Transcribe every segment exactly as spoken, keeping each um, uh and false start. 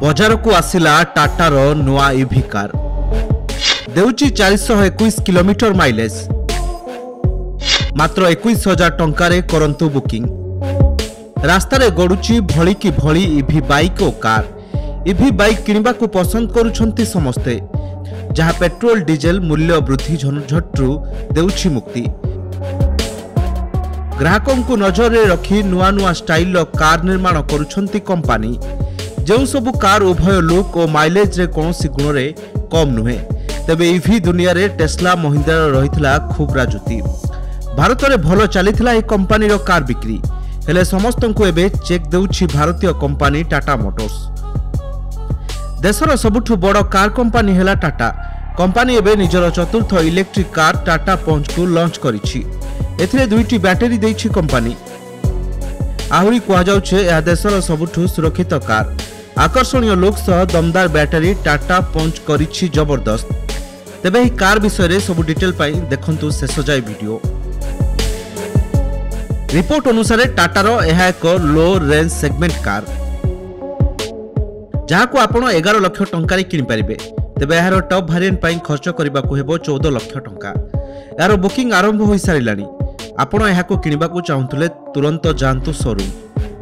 बजार को आसिला टाटार नुआ इभी कार देउची चार सौ इक्कीस किलोमीटर माइलेज मात्र इक्कीस हजार टंकार करंतु बुकिंग। रास्तार गड़ुची भली की भली इभी बाइक और कार। इभी बाइक किनिबा को पसंद करुछंती समस्ते, जहाँ पेट्रोल डीजेल मूल्य वृद्धि झंझटरू देउची मुक्ति। ग्राहकों को नजर में रखी नुआ नुआ स्टाइल कार निर्माण करुछंती कंपनी। जो सबु कार उभय लुक और माइलेज रे कौनसी गुण रे कम नुहे, तेबे इभी दुनिया रे टेस्ला महिंद्रा रहितला खूब राजुती। भारत में भल चलीथिला ए कंपनी रो कार बिक्री, हेले समस्त को एबे चेक देउछि भारतीय कंपनी टाटा मोटर्स। देशर सबुठु बड़ कार कंपनी हेला टाटा। कंपनी एबे निजर चतुर्थ इलेक्ट्रिक कार टाटा पंच को लॉन्च करिछि। एथिरे दुईटी बैटरी देइछि कंपनी। आहुरी कुआ जाउछे यह देशर सबुठु सुरक्षित कार। आकर्षणीय लुक सह दमदार बैटरी टाटा पंच करिछि जबरदस्त। तेबे ही कार विषय रे सब डिटेल पाई देखंतु शेष जाय वीडियो। रिपोर्ट अनुसार टाटार यह एक लो रेंज सेगमेंट कार, जहाँ को आपण एगार लक्ष टंकार किनि पारिबे। तेबे यार टॉप वेरिएंट पाई खर्च करबा को हेबो चौदह लक्ष टंका। यार बुकिंग आरंभ होई सारिलानी। आपण एहा को किनिबा को चाहुतले तुरंत जानतु शोरूम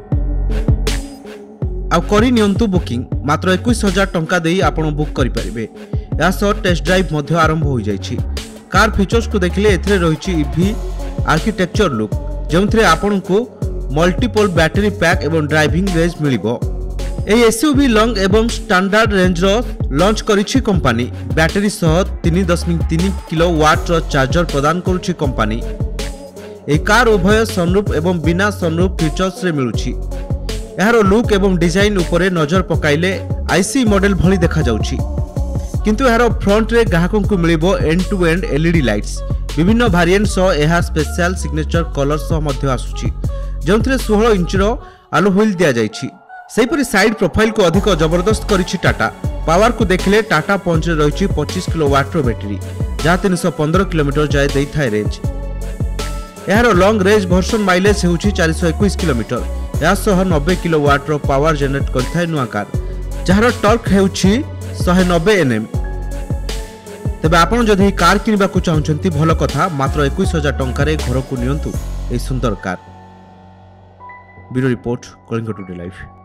आ करी नियंतु बुकिंग। मात्र इक्कीस हजार टंका देई आपण बुक करि परिबे। या सह टेस्ट ड्राइव मध्य आरंभ होई जाइछि। कार फीचर्स को देखले एथरे रहिछि इभी आर्किटेक्चर लुक, जेउथरे आपण को मल्टीपल बैटरी पैक एवं ड्राइविंग रेंज मिलिबो। ए एसयूवी लॉन्ग एवं स्टैंडर्ड रेंज रो लॉन्च करिछि कंपनी। बैटरी सह तीन दशमलव तीन किलोवाट रो चार्जर प्रदान करुछि कंपनी। ए कार उभय सनरूफ एवं बिना सनरूफ फीचर्स रे मिलुछि। यार लुक एवं डिजाइन उपरे नजर पकाइले आईसी मॉडल भली देखा जाउछि, किंतु यार फ्रंट रे ग्राहकों को मिलिबो end to end LED lights. विभिन्न वेरिएंट सह यह स्पेशल सिग्नेचर कलर सह मध्य आसुछि, जोंथरे सोलह इंच रो आलो व्हील दिया जाइछि। सेहिपरि साइड प्रोफाइल को अधिक जबरदस्त करिछि टाटा। पावर को देखले टाटा पंच रे रहिछि पच्चीस किलोवाट रो बैटरी, जहाँ तीन सौ पंद्रह किलोमीटर जाय देई थाए रेंज। यार लॉन्ग रेंज वर्जन माइलेज होउछि चार सौ इक्कीस किलोमीटर। या सह नब्बे किलोवाट रो पावर जनरेट करथाय नुआ कार, जहार टॉर्क हेउछि एक सौ नब्बे एनएम। तेबे आपण जदि कार किनिबा को चाहुचंती भल कथा, मात्र इक्कीस हजार टंका रे घर को नियंतु ए सुंदर car. Bureau report, Kalinga today live.